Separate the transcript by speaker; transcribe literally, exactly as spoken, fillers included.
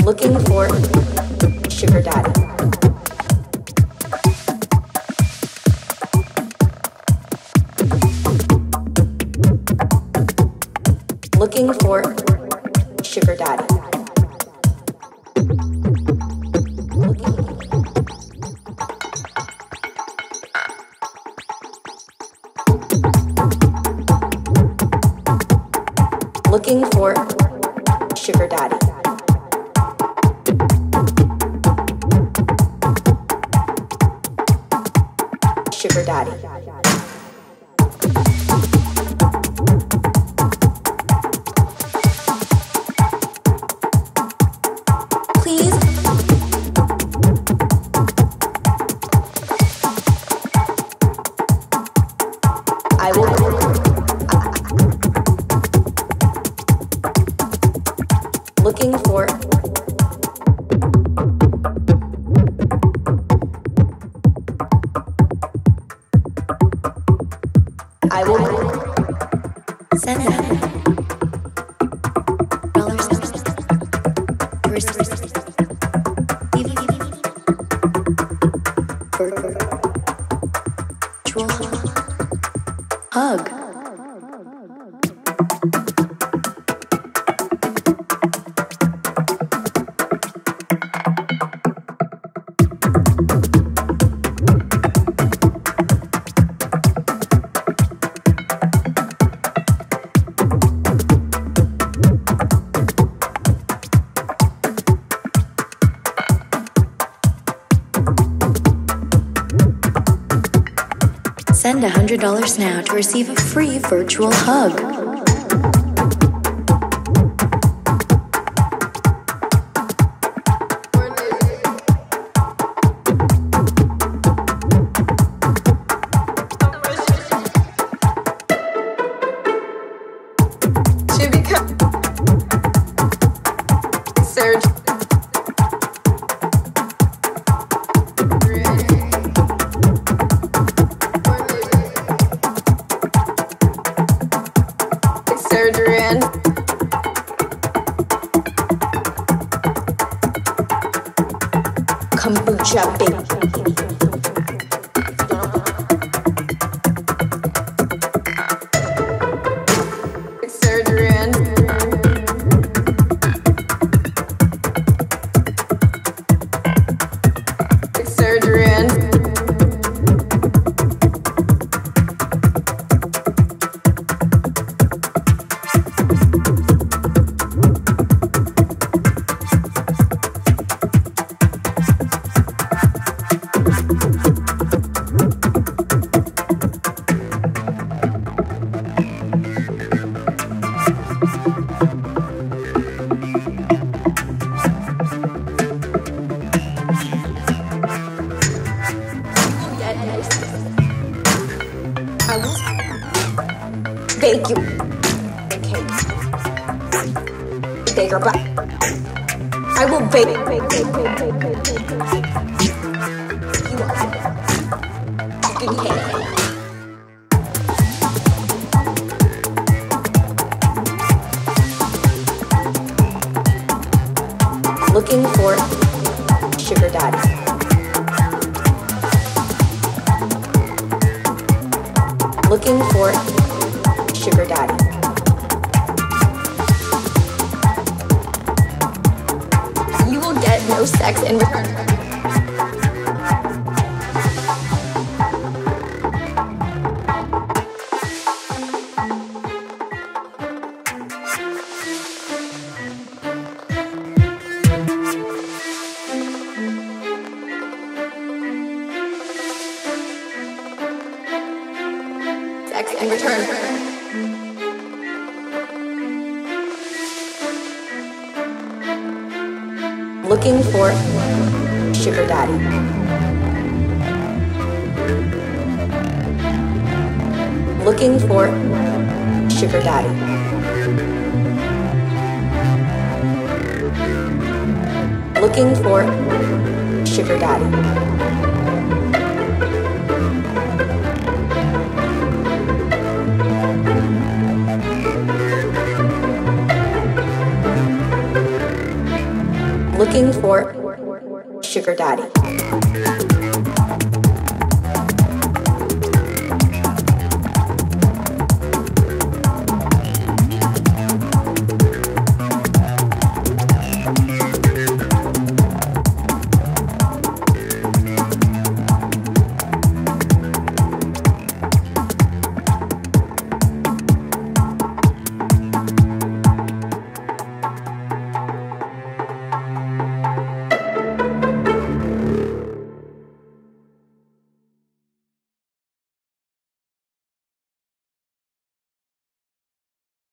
Speaker 1: Looking for sugar daddy. Looking for sugar daddy. Looking for sugar daddy. Sugar daddy. Please. I will. Looking for I will send that dollars virtual hug. Send one hundred dollars now to receive a free virtual hug. Kombucha baby. Surgery and surgery and bake you a cake. Bigger, but I will bake. bake, bake, bake, bake, bake, bake, bake. You are fucking cake. Looking for sugar daddy. Looking for sugar daddy. You will get no sex in return. Sex in return. Looking for sugar daddy. Looking for sugar daddy. Looking for sugar daddy. looking for sugar daddy.